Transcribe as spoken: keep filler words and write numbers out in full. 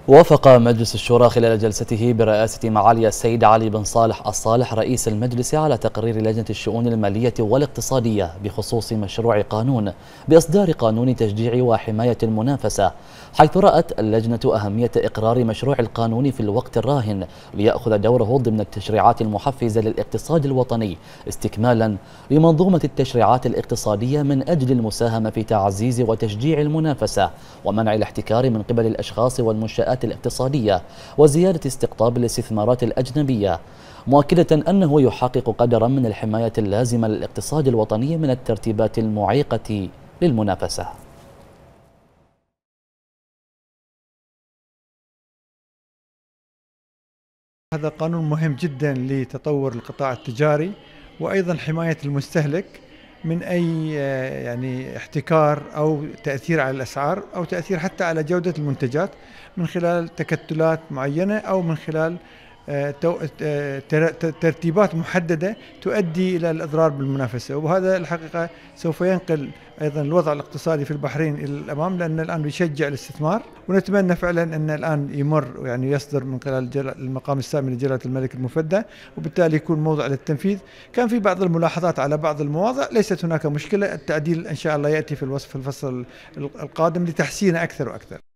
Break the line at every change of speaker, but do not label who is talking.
وافق مجلس الشورى خلال جلسته برئاسة معالي السيد علي بن صالح الصالح رئيس المجلس على تقرير لجنة الشؤون المالية والاقتصادية بخصوص مشروع قانون بإصدار قانون تشجيع وحماية المنافسة، حيث رأت اللجنة أهمية إقرار مشروع القانون في الوقت الراهن ليأخذ دوره ضمن التشريعات المحفزة للاقتصاد الوطني استكمالا لمنظومة التشريعات الاقتصادية من أجل المساهمة في تعزيز وتشجيع المنافسة ومنع الاحتكار من قبل الأشخاص والمنشآت الاقتصادية وزيادة استقطاب الاستثمارات الأجنبية، مؤكدة أنه يحقق قدرا من الحماية اللازمة للاقتصاد الوطني من الترتيبات المعيقة للمنافسة.
هذا قانون مهم جدا لتطور القطاع التجاري وأيضا حماية المستهلك من أي يعني احتكار أو تأثير على الأسعار أو تأثير حتى على جودة المنتجات من خلال تكتلات معينة أو من خلال ترتيبات محددة تؤدي إلى الإضرار بالمنافسة. وهذا الحقيقة سوف ينقل أيضا الوضع الاقتصادي في البحرين إلى الأمام، لأن الآن بيشجع الاستثمار، ونتمنى فعلا أن الآن يمر يعني يصدر من خلال المقام السامي لجلالة الملك المفدى، وبالتالي يكون موضع للتنفيذ. كان في بعض الملاحظات على بعض المواضع، ليست هناك مشكلة، التعديل إن شاء الله يأتي في الوصف الفصل القادم لتحسينه أكثر وأكثر.